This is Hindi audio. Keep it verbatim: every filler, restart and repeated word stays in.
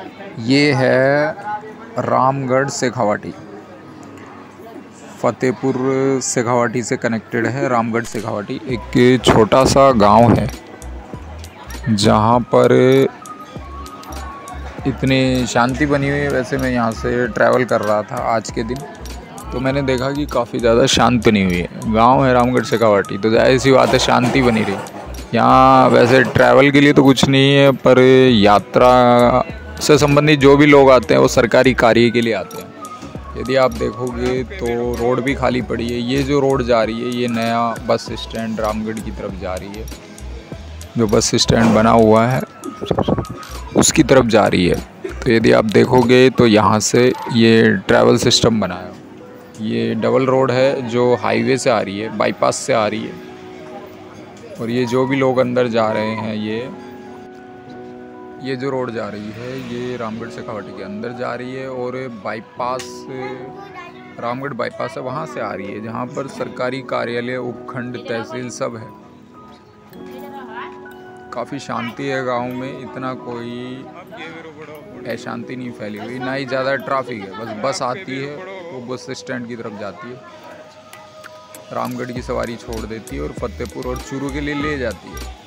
ये है रामगढ़ शेखावाटी। फतेहपुर शेखावाटी से कनेक्टेड है रामगढ़ शेखावाटी। एक छोटा सा गांव है जहां पर इतनी शांति बनी हुई है। वैसे मैं यहाँ से ट्रैवल कर रहा था आज के दिन, तो मैंने देखा कि काफ़ी ज़्यादा शांत बनी हुई है। गांव है रामगढ़ शेखावाटी, तो जाहिर सी बात है शांति बनी रही। यहाँ वैसे ट्रैवल के लिए तो कुछ नहीं है, पर यात्रा से संबंधित जो भी लोग आते हैं वो सरकारी कार्य के लिए आते हैं। यदि आप देखोगे तो रोड भी खाली पड़ी है। ये जो रोड जा रही है ये नया बस स्टैंड रामगढ़ की तरफ जा रही है। जो बस स्टैंड बना हुआ है उसकी तरफ जा रही है। तो यदि आप देखोगे तो यहाँ से ये ट्रैवल सिस्टम बना है। ये डबल रोड है जो हाईवे से आ रही है, बाईपास से आ रही है। और ये जो भी लोग अंदर जा रहे हैं, ये ये जो रोड जा रही है ये रामगढ़ शेखावाटी के अंदर जा रही है। और बाईपास रामगढ़ बाईपास है, वहाँ से आ रही है जहाँ पर सरकारी कार्यालय, उपखंड, तहसील सब है। काफ़ी शांति है गांव में, इतना कोई अशांति नहीं फैली हुई, ना ही ज़्यादा ट्रैफिक है। बस बस आती है, वो बस स्टैंड की तरफ जाती है, रामगढ़ की सवारी छोड़ देती है और फतेहपुर और चूरू के लिए ले जाती है।